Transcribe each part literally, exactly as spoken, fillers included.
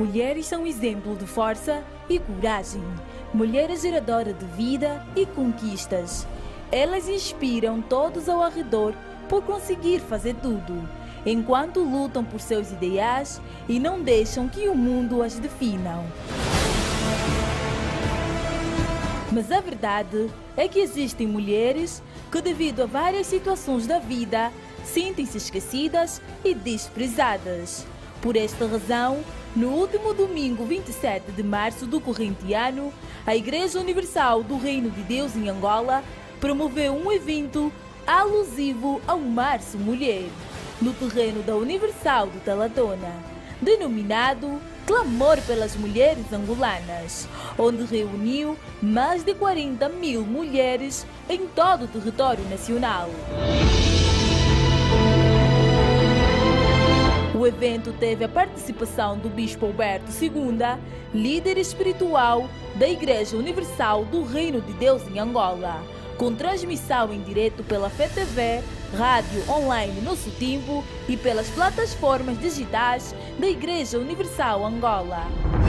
Mulheres são exemplo de força e coragem. Mulheres geradoras de vida e conquistas. Elas inspiram todos ao redor por conseguir fazer tudo, enquanto lutam por seus ideais e não deixam que o mundo as definam. Mas a verdade é que existem mulheres que, devido a várias situações da vida, sentem-se esquecidas e desprezadas. Por esta razão, no último domingo vinte e sete de março do corrente ano, a Igreja Universal do Reino de Deus em Angola promoveu um evento alusivo ao Março Mulher, no terreno da Universal do Talatona, denominado Clamor pelas Mulheres Angolanas, onde reuniu mais de quarenta mil mulheres em todo o território nacional. O evento teve a participação do Bispo Alberto Segunda, líder espiritual da Igreja Universal do Reino de Deus em Angola, com transmissão em direto pela F E T V, rádio online Nosso Tempo e pelas plataformas digitais da Igreja Universal Angola.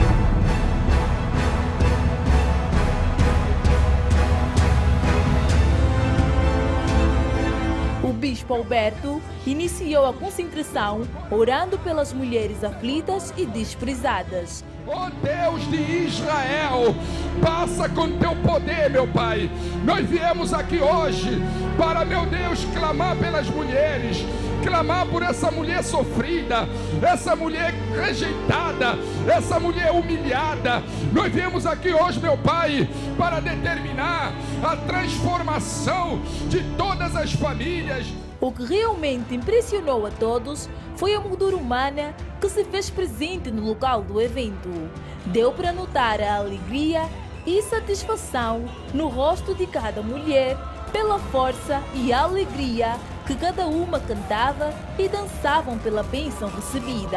O Bispo Alberto iniciou a concentração orando pelas mulheres aflitas e desprezadas. Ó Deus de Israel, passa com teu poder, meu Pai. Nós viemos aqui hoje para, meu Deus, clamar pelas mulheres, clamar por essa mulher sofrida, essa mulher rejeitada, essa mulher humilhada. Nós viemos aqui hoje, meu Pai, para determinar a transformação de todas as famílias. O que realmente impressionou a todos foi a moldura humana que se fez presente no local do evento. Deu para notar a alegria e satisfação no rosto de cada mulher pela força e alegria que cada uma cantava e dançavam pela bênção recebida.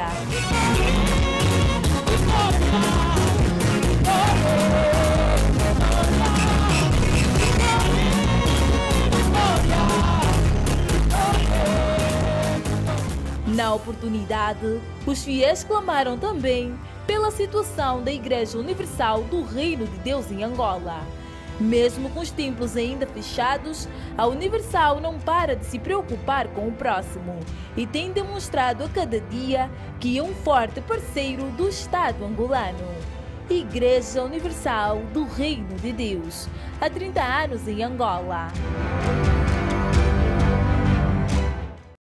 Na oportunidade, os fiéis clamaram também pela situação da Igreja Universal do Reino de Deus em Angola. Mesmo com os templos ainda fechados, a Universal não para de se preocupar com o próximo e tem demonstrado a cada dia que é um forte parceiro do Estado angolano. Igreja Universal do Reino de Deus, há trinta anos em Angola.